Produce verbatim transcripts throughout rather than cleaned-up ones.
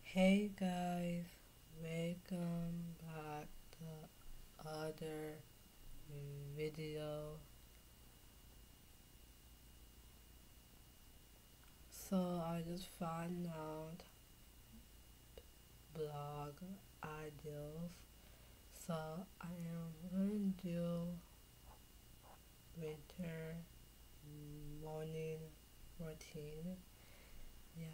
Hey guys, welcome back to other video. So I just found out blog ideas. So I am going to do winter morning routine. Yeah.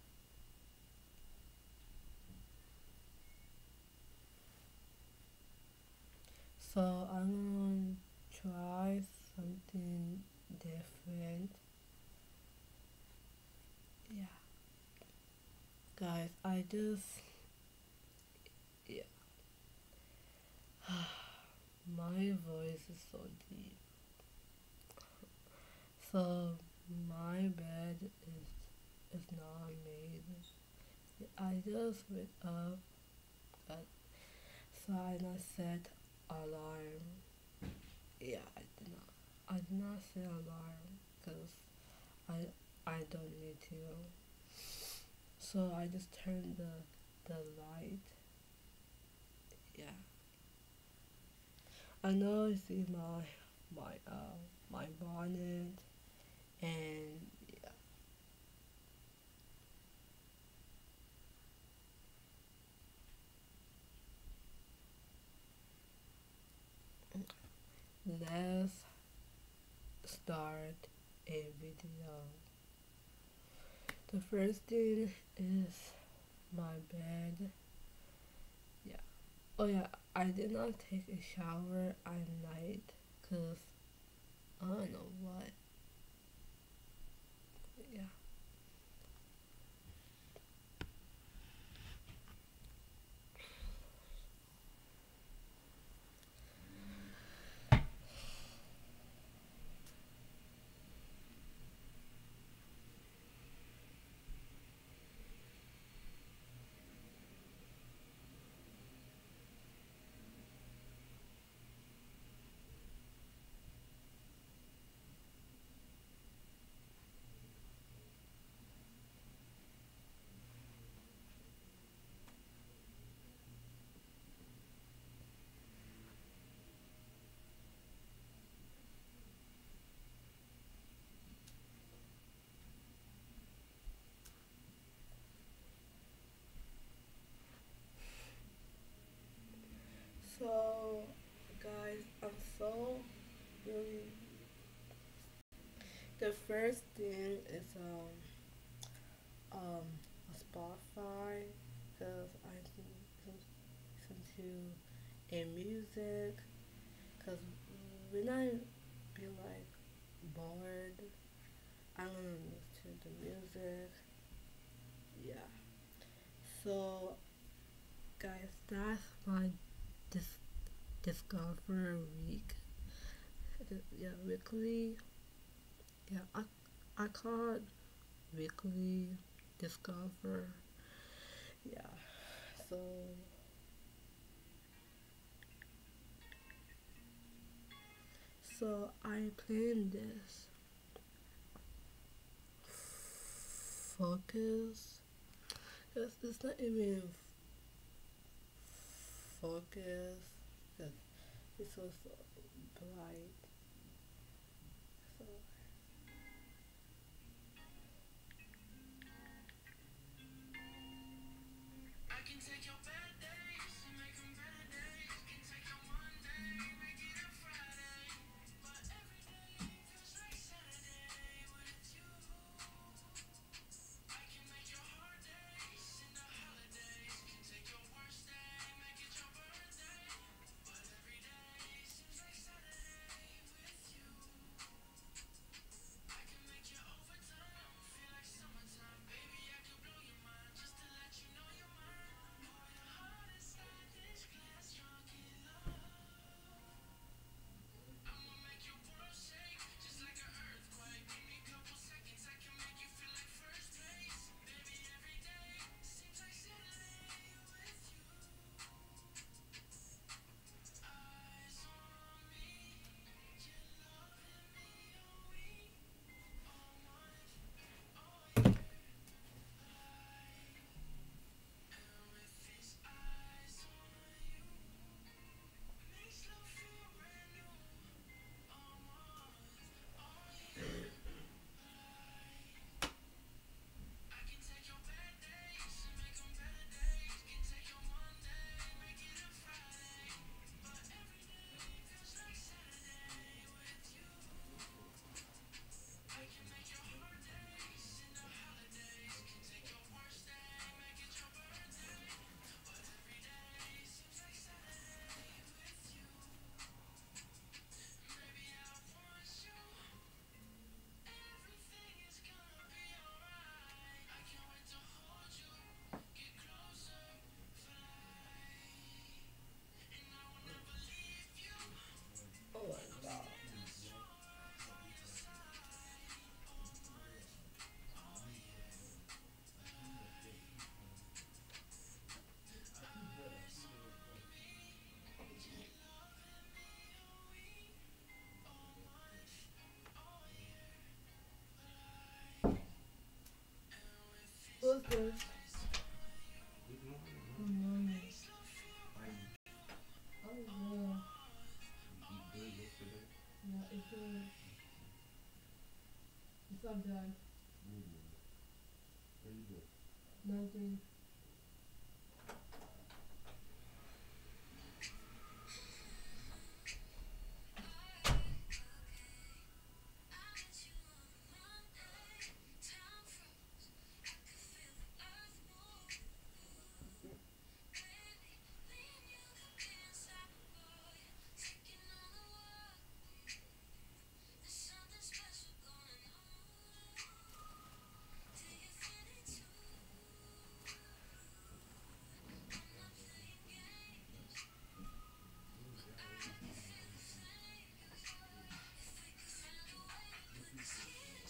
So I'm gonna try something different. Yeah. Guys, I just yeah. My voice is so deep. So my bed is is not made. I just wake up at so I not set alarm. Yeah, I did not. I did not set alarm because I I don't need to. So I just turn the the light. Yeah, I know you see my my uh my bonnet and let's start a video. The first thing is my bed. Yeah. Oh yeah, I did not take a shower at night because I don't know what. Yeah. So, guys, I'm so really. The first thing is um um a Spotify because I can listen to a music because when I be like bored, I'm gonna listen to the music. Yeah. So, guys, that's my dis- discover week. Yeah, weekly. Yeah, I I call it weekly discover. Yeah. So so I plan this focus. Cause it's not even focus. Cause it's so so bright. So first. Good morning, Good man. morning. How you? Oh yeah. You eat good yesterday? Yeah, it's good. What's up, Dad? Good, man. Where you go? Nothing. You ain't got everything you want to eat. Shit. What you cooking, man?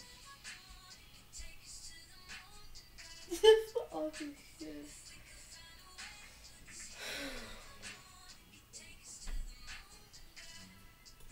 This is awesome shit. You cooking something? You cooking something? Mm.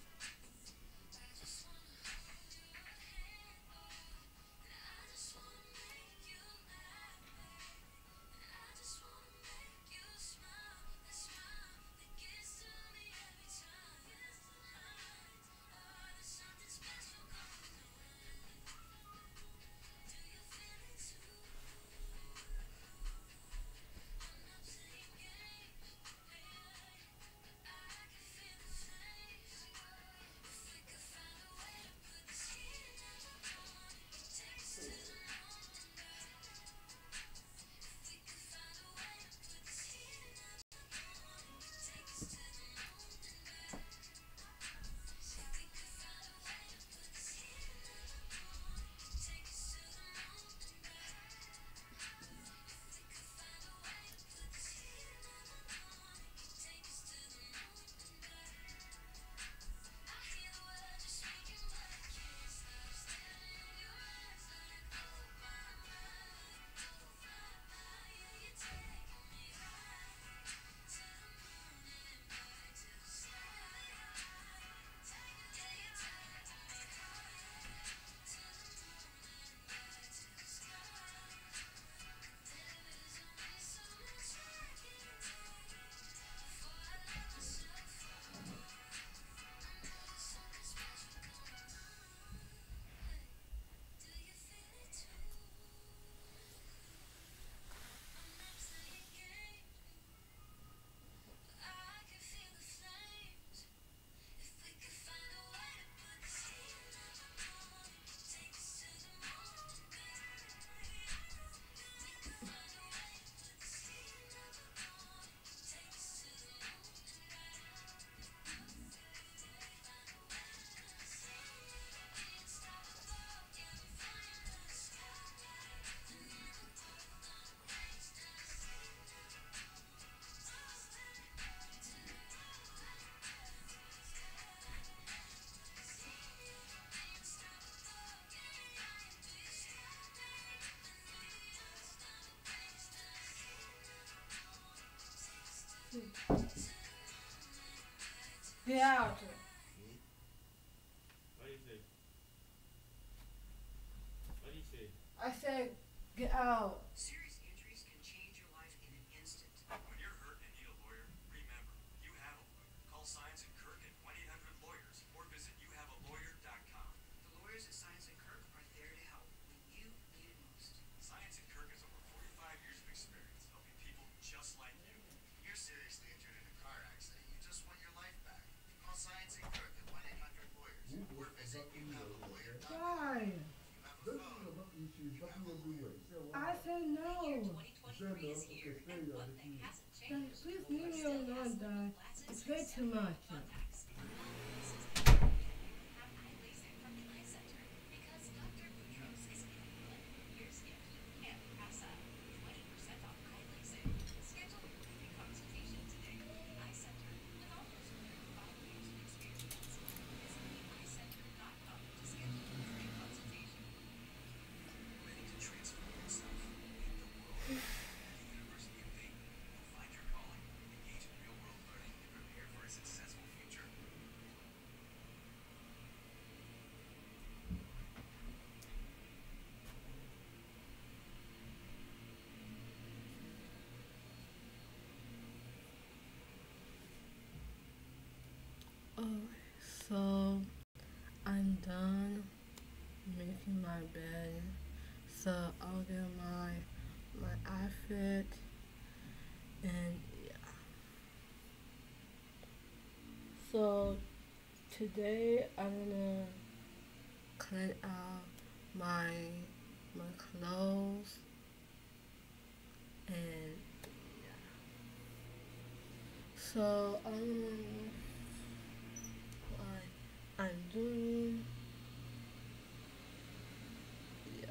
Get out. Hmm? What you say? What you say? I said, get out. Serious injuries can change your life in an instant. When you're hurt and need a lawyer, remember, you have a lawyer. Call Science and Kirk at one eight hundred lawyers or visit you have a lawyer dot com. The lawyers at Science and Kirk are there to help when you need it most. Science and Kirk has over forty-five years of experience helping people just like you. You're seriously injured in a car accident. You just want your life back. Call Science and Kirk at one eight hundred lawyers Who or was visit fucking you you have a over lawyer there? dot com. Why? If you have a Don't phone, you know about you should fuck me everywhere. Say I what? said no. Say no, okay, stay there, I see you. Then please leave me alone, Dad. It's way too much. ready to transform yourself, meet the world. At the University of Dayton, you'll find your calling, engage in real-world learning, and prepare for a successful future. my bed. So I'll get my my outfit and yeah. So today I'm gonna clean out my my clothes and so I don't know what I'm doing. Yeah.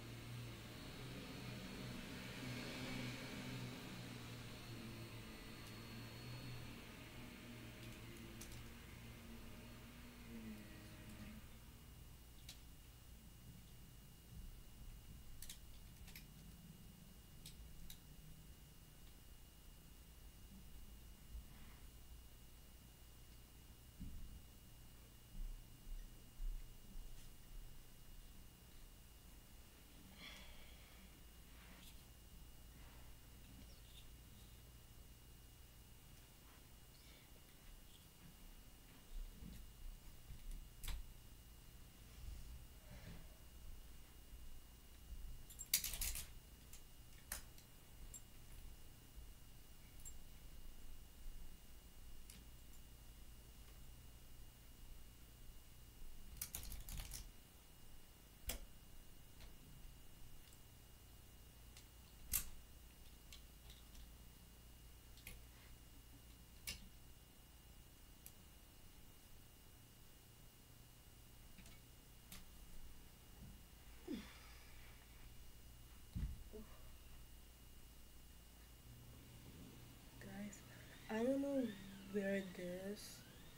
Guys, I don't know where it is.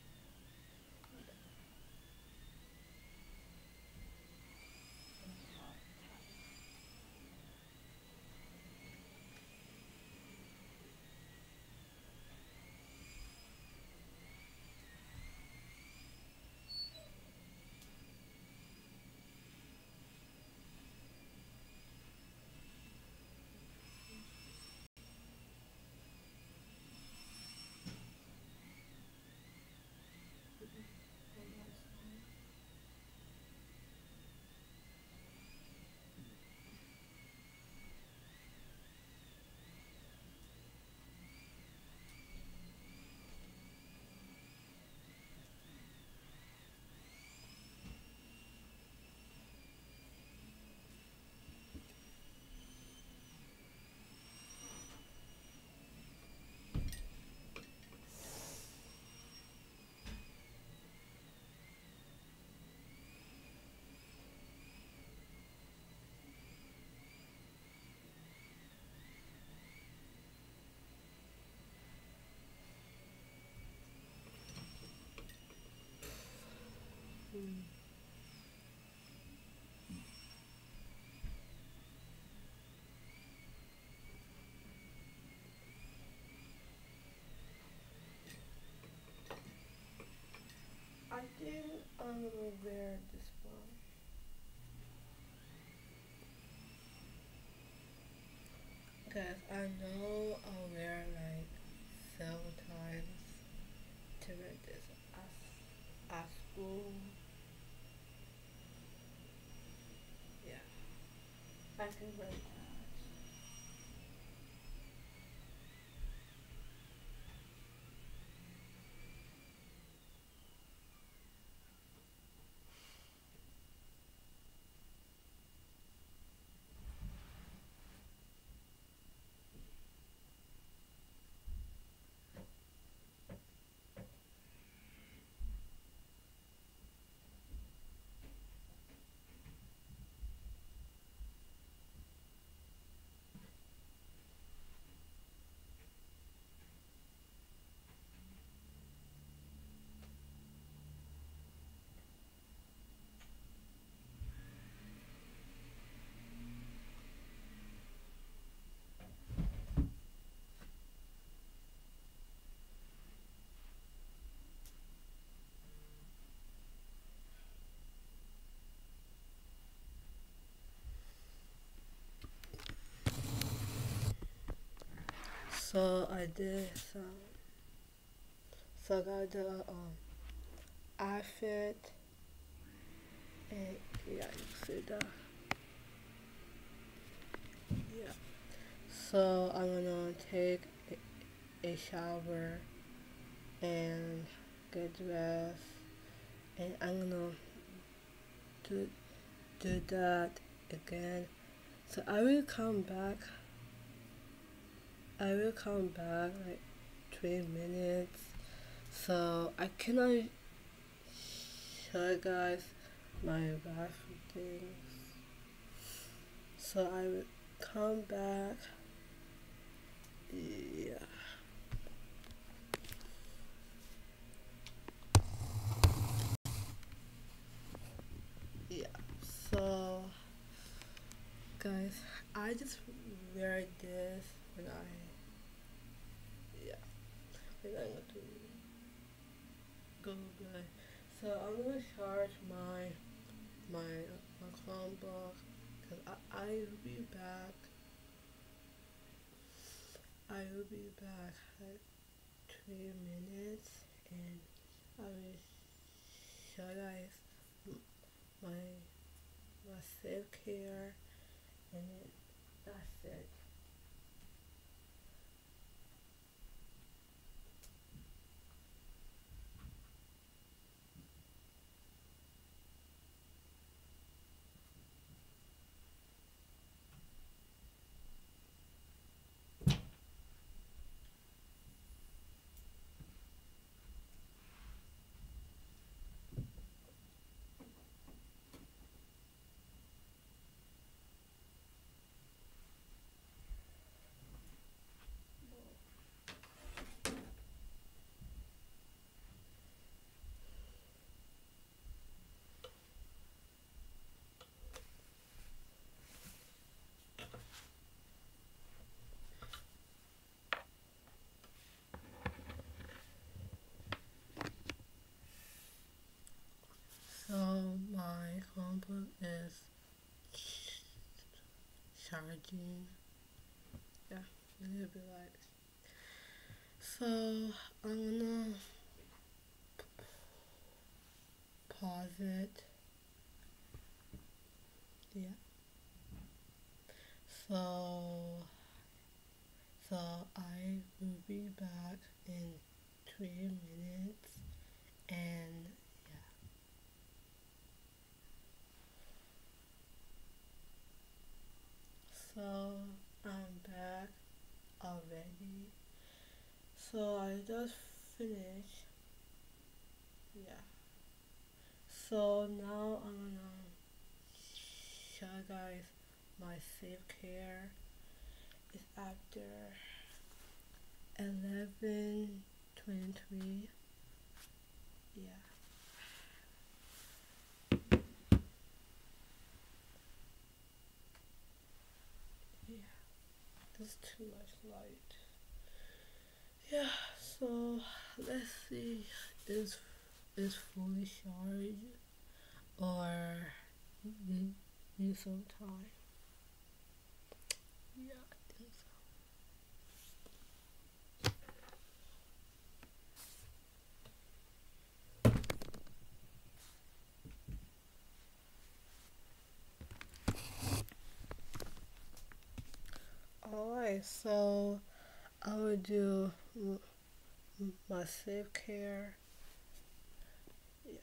Hmm. I think I'm gonna wear this one. Cause I know I'll wear like several times to wear this at, at school. Yeah, I can wear that. So I did some. So I got the um outfit and Yeah, you see that. Yeah. So I'm gonna take a, a shower and get dressed, and I'm gonna do do that again. So I will come back. I will come back like three minutes. So I cannot show you guys my bathroom things. So I will come back. Yeah. Yeah. So guys, I just wear this when I yeah when I go to go bed. So I'm gonna charge my my my Chromebook because I I will be back. I will be back at three minutes, and I will show you guys m- my my self care, and then that's it. So my Chromebook is charging. Yeah, a little bit like. So I'm gonna pause it. Yeah. So so I will be back in three minutes, and yeah. So I'm back already. So I just finished. Yeah. So now I'm gonna show you guys my self care. It's after eleven twenty-three. Yeah. Yeah. There's too much light. Yeah. So let's see. Is is fully charged or need, need some time? Yeah, I think so. Alright, so I will do m- m- my self care. Yeah.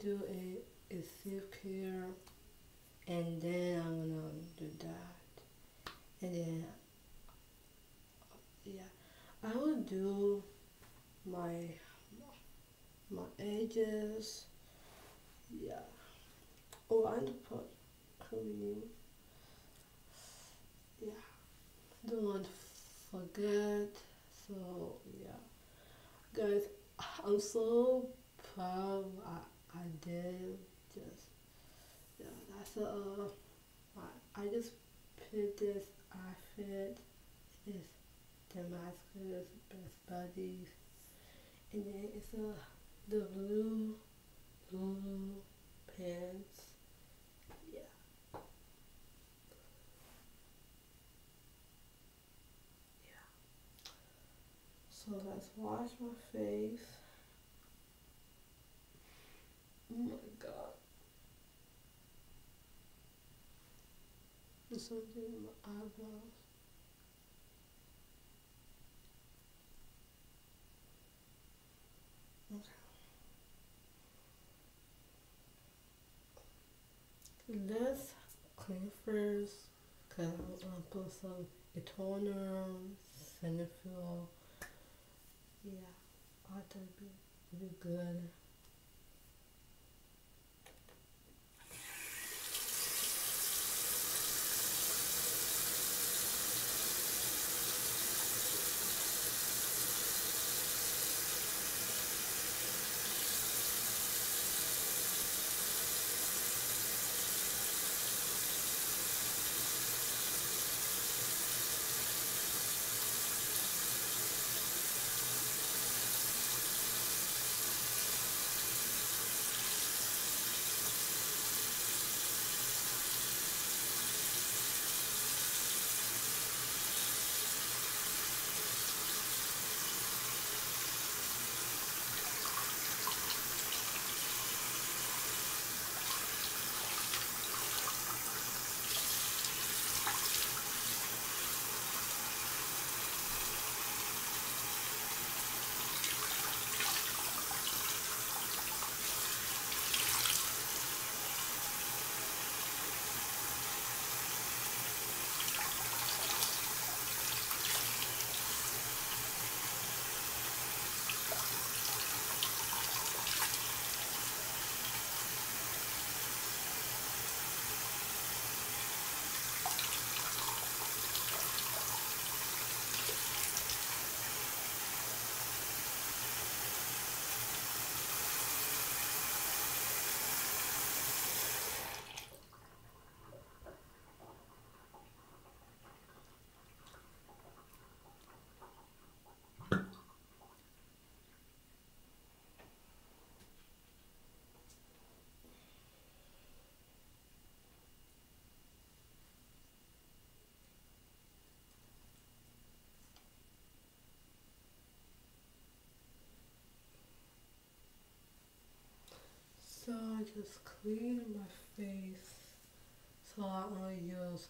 do a, a self-care, and then I'm gonna do that. And then, yeah, I will do my, my edges, yeah. Oh, I need to put cream, yeah. Don't want to forget, so yeah. Guys, I'm so proud I, I did just, yeah, that's uh, I, I just picked this outfit, it's Damascus Best Buddies, and then it's a, the blue, blue pants, yeah. So let's wash my face. Oh my god. There's something in my eyebrows. Okay. Let's clean first, cause I'm gonna put some toner, Cetaphil. Yeah, I think it'll be good. So I just clean my face. So I'm gonna use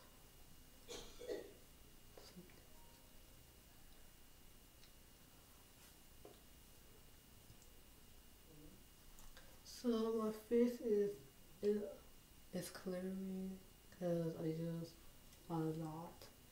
so my face is is, is clearing because I use a lot.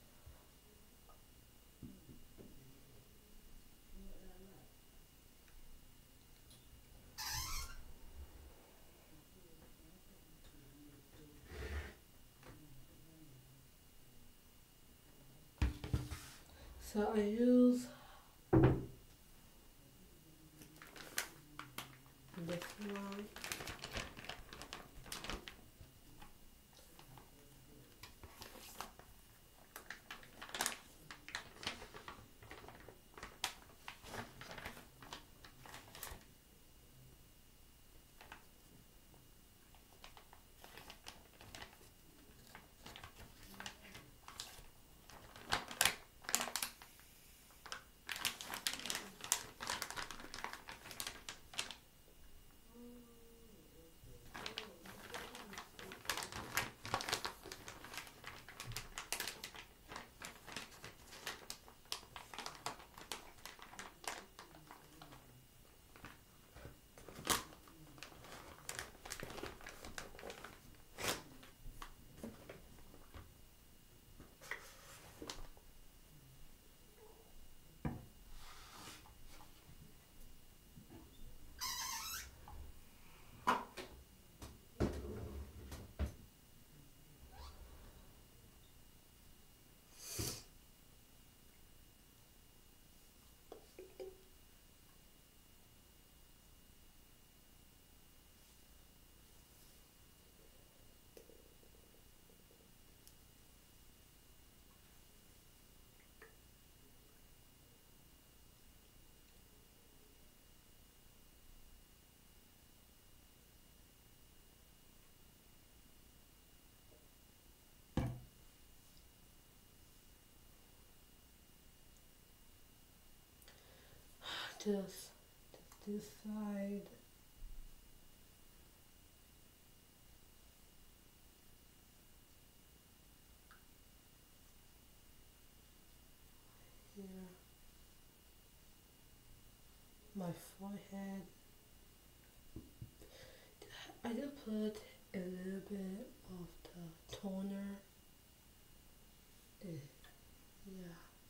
So I use this one. just this side. Here. My forehead. I just put a little bit of the toner. Eh, yeah.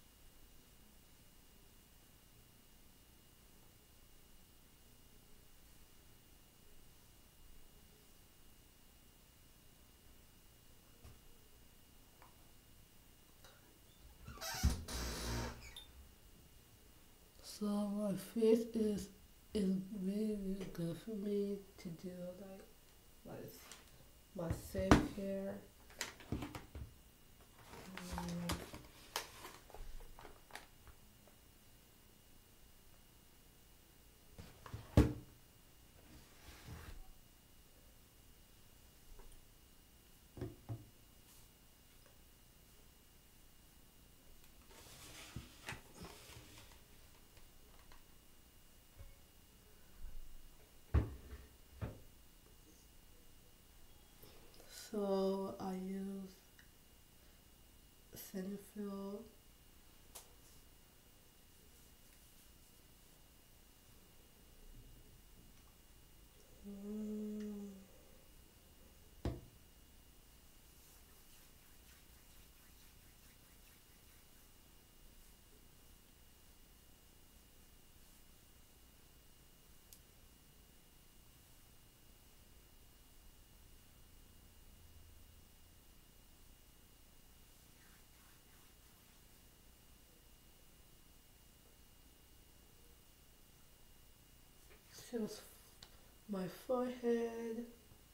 So my face is is really really good for me to do like like my self care. Mm. So I use Cetaphil. Mm. Just my forehead.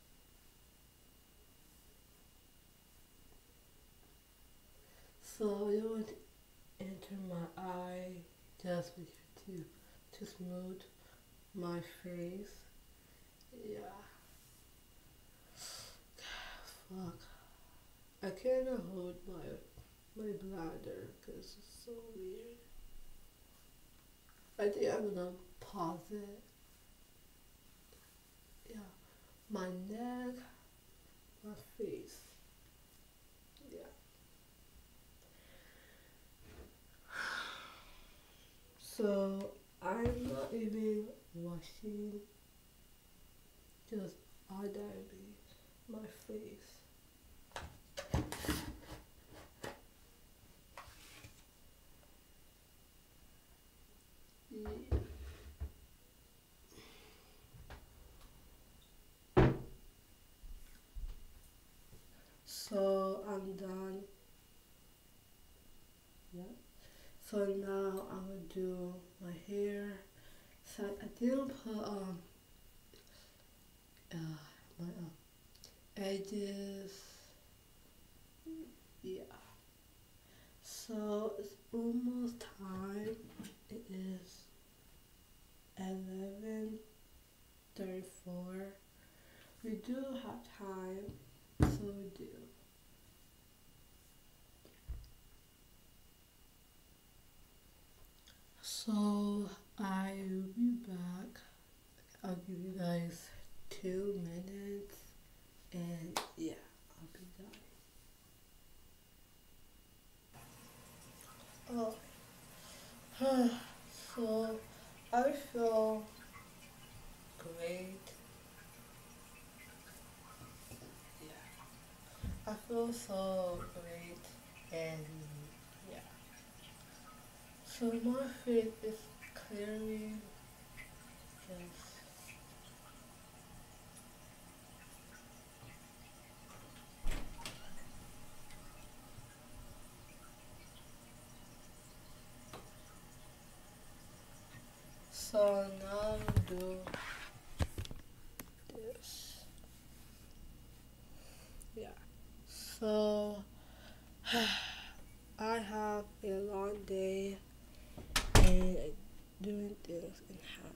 So it would enter my eye just to to smooth my face. Yeah. Fuck. I cannot hold my my bladder because it's so weird. I think I'm gonna pause it. Yeah. My neck, my face. Yeah. So I'm not even washing, just eyeing my face. Yeah. So I'm done. Yeah. So now I'm gonna do my hair. So I didn't put um uh my uh, edges. Yeah. So it's almost time. It is eleven thirty-four. We do have time, so we do. So I will be back. I'll give you guys two minutes, and yeah, I'll be done. Oh, so I feel great. Yeah, I feel so great, and yeah. So my face is clearly just. So now do this. Yeah. So I have a long day and doing things in half.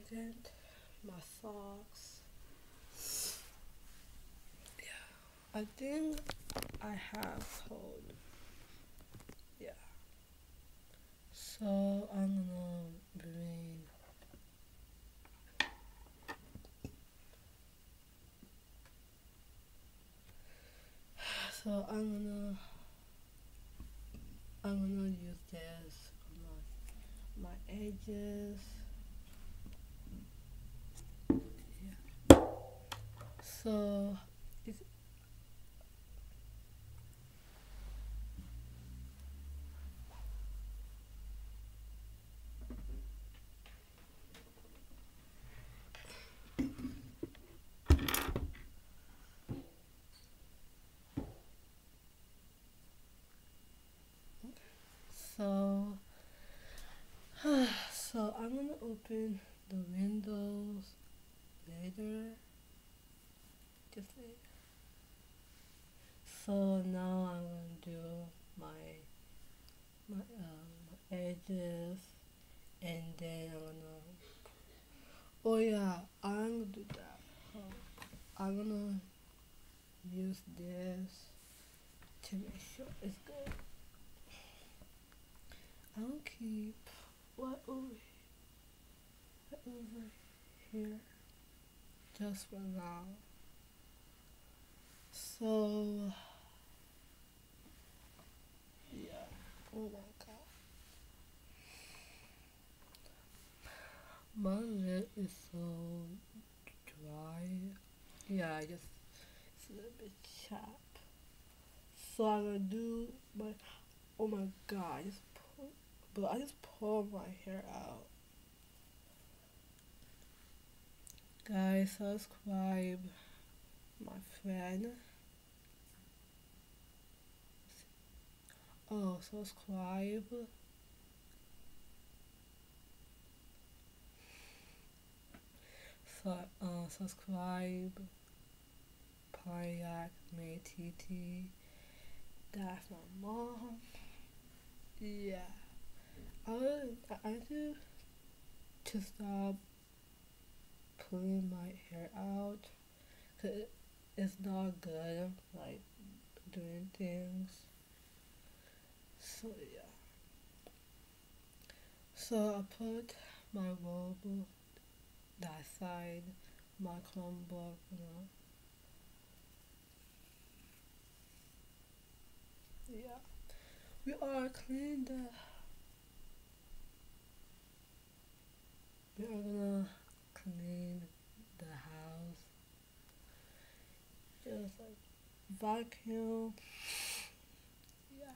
second. My socks. Yeah, I think I have cold. Yeah. So I'm gonna bring so I'm gonna I'm gonna use this on my my edges. Yeah. So it's so so I'm gonna open the windows later. Just later. So now I'm gonna do my my um my edges, and then I'm gonna oh yeah I'm gonna do that. So I'm gonna use this to make sure it's good. I'll keep what over what over here just for now. So yeah, oh my god, my lip is so dry. Yeah, I just it's a little bit chapped. So I'm gonna do my oh my god, I just pull, but I just pulled my hair out. Guys, subscribe my friend. Oh, subscribe. So, uh, subscribe. Pariak May T T. That's my mom. Yeah. I would, I do to stop pulling my hair out. Cause it, it's not good. Like doing things. So yeah. So I put my robe that side, my Chromebook, you know. Yeah. We are cleaning the we are gonna clean the house. Just like vacuum. Yeah.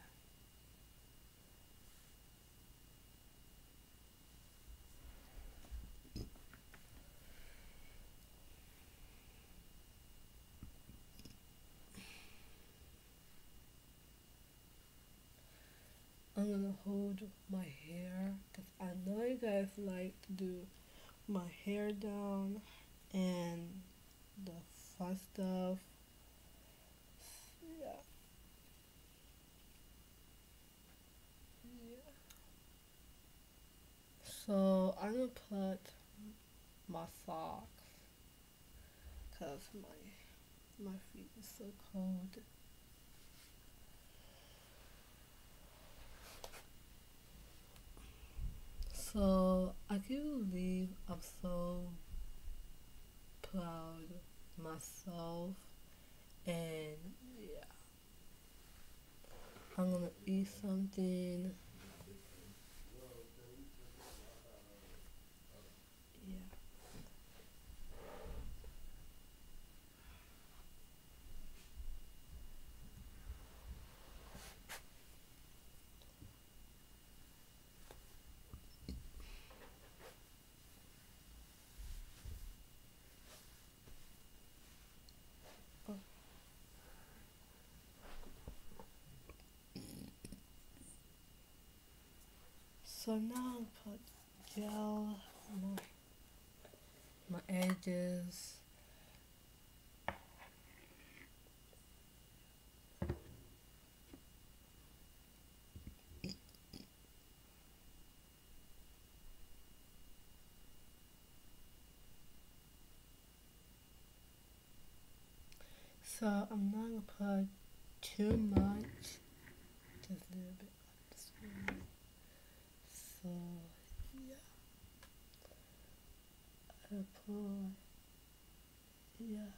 I'm gonna hold my hair because I know you guys like to do my hair down and the fun stuff. Yeah. Yeah. So I'm gonna put my socks because my my feet is so cold. So I can't believe I'm so proud of myself, and yeah, I'm gonna eat something. Yeah. Oh. So now I put gel on my, my edges. So I'm not gonna put too much, just a little bit like this one. So yeah, I put yeah.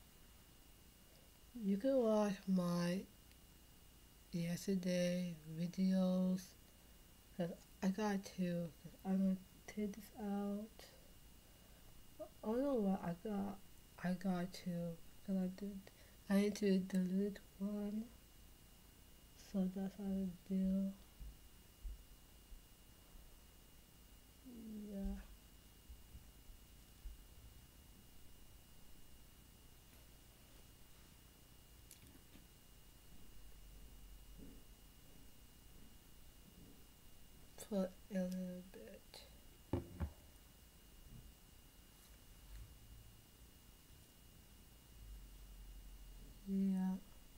You can watch my yesterday videos. Cause I got to. Cause I'm gonna take this out. I don't know what I got. I got to. Cause I did. I need to delete one. So that's how I do. Yeah. Put a little bit. Yeah.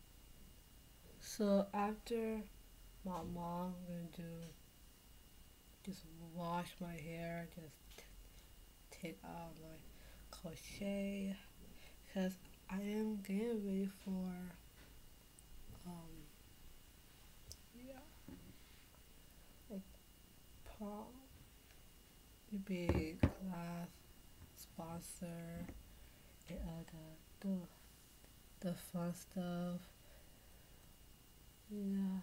So after my mom gonna do just wash my hair, just t- take out my crochet, cause I am getting ready for um yeah like prom, big class sponsor and other the the fun stuff. Yeah.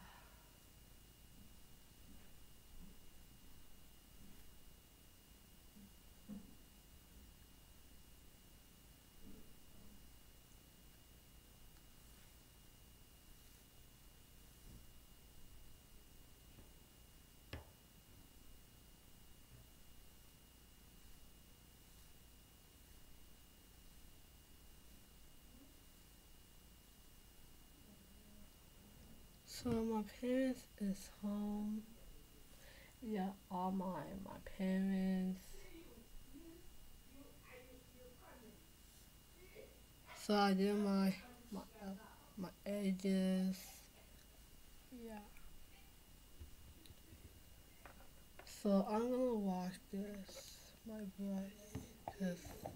So my parents is home. Yeah, all my my parents. So I did my my uh, my edges. Yeah. So I'm gonna wash this my brush. Cause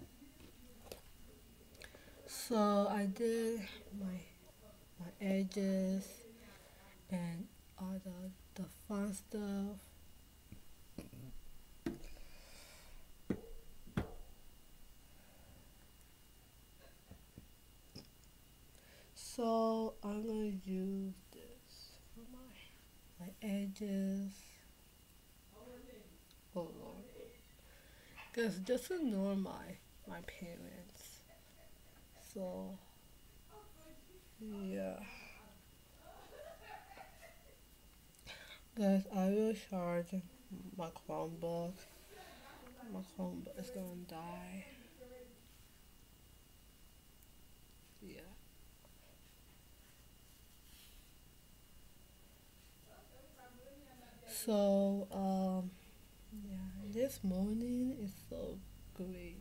so I did my my edges and all the the fun stuff. So I'm gonna use this for my my edges. Oh Lord. Cause just ignore my my parents. So yeah. Guys, I will charge my Chromebook. My Chromebook is gonna die. Yeah. So um yeah, this morning is so great.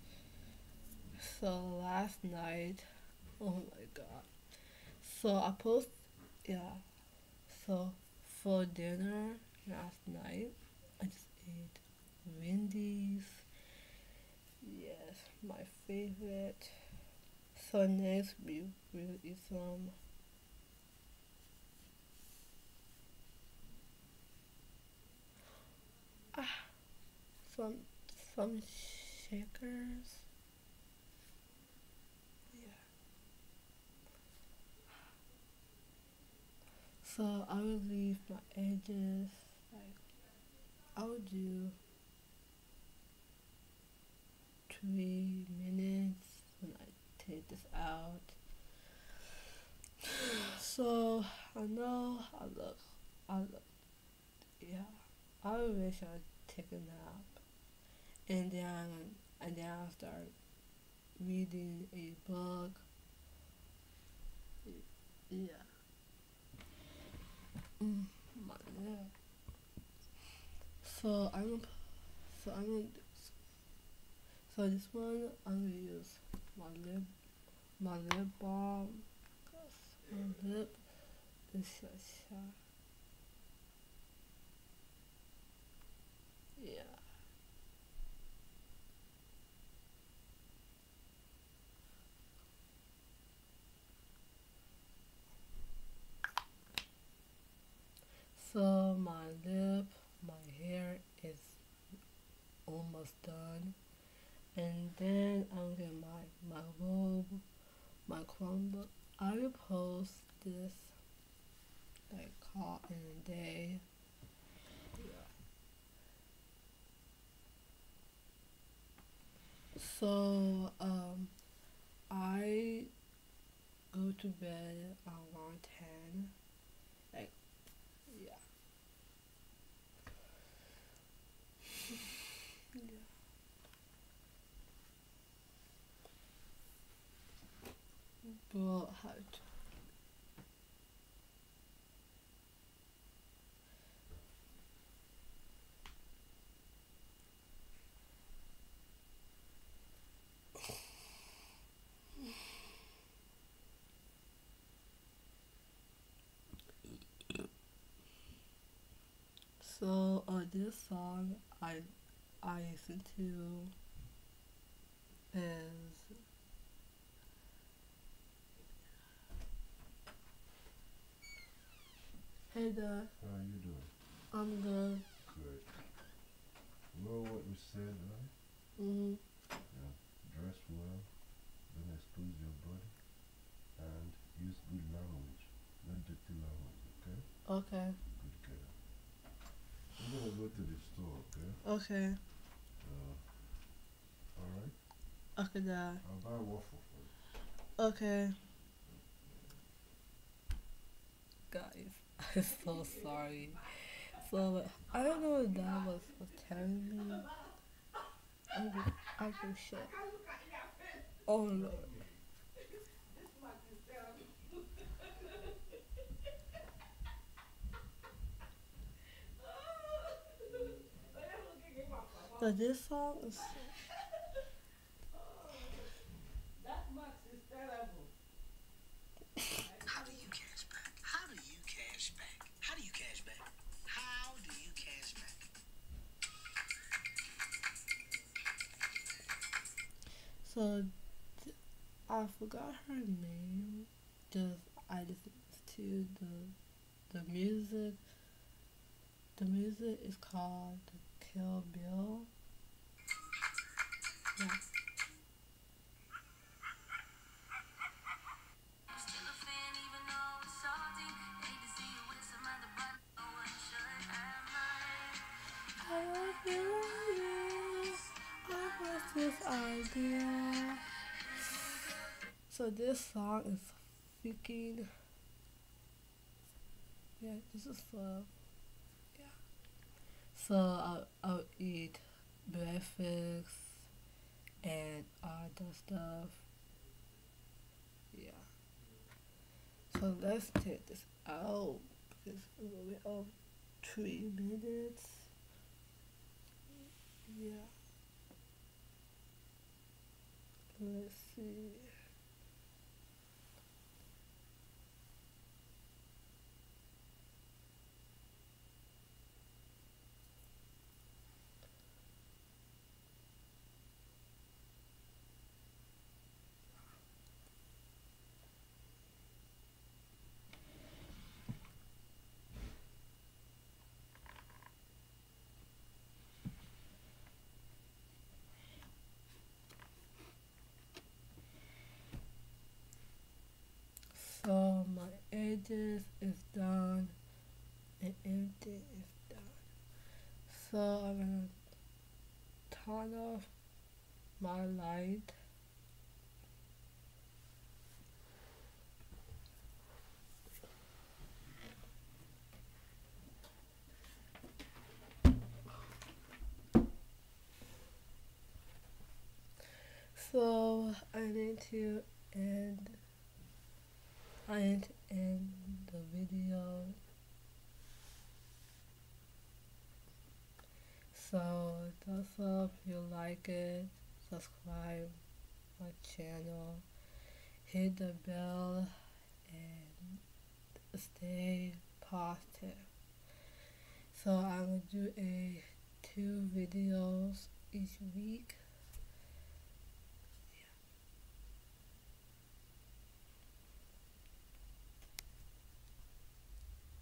So last night, oh my god. So I post yeah. So for dinner last night, I just ate Wendy's. Yes, my favorite. So next we will eat some ah some some shakers. Yeah. So I will leave my edges. Like I will do three minutes when I take this out. So I know I look I look yeah. I wish I'd take a nap and then and then I'll start reading a book. Yeah. Mm, my neck. So I'm gonna so I'm gonna so this one I'm gonna use my lip my lip balm. Cause my lip is so shy. Yeah. almost done. And then I'm getting my, my robe, my Chromebook. I will post this like call in a day. Yeah. So um I go to bed around ten. Like yeah. Yeah. Well, how to So uh, this song I I listen to is Hey Dad, How you doing? I'm good. Good. Well, what we said, right? Mm-hmm. Yeah. Dress well, don't expose your body, and use good language, not dirty language, okay? Okay. Good girl. We're gonna go to the store, okay? Okay. Uh, alright? Okay, Dad. I'll buy a waffle for you. Okay. Guys, I'm so sorry. So I don't know what Dad was, was telling me. I just, I just shit. Oh Lord. But this song is How do you cash back? How do you cash back? How do you cash back? How do you cash back? so th- I forgot her name. Just I listened to the the music. The music is called Kill Bill. Yeah. I love you. I have this idea. So this song is freaking yeah. This is for yeah. So I'll, I'll eat breakfast and other stuff. Yeah. So let's take this out. It's only of three minutes. Yeah. Let's see. So my edges is done and everything is done. So I'm gonna turn off my light. So I need to end I need to end the video. So that's all. If you like it, subscribe my channel, hit the bell, and stay positive. So I'm gonna do a two videos each week.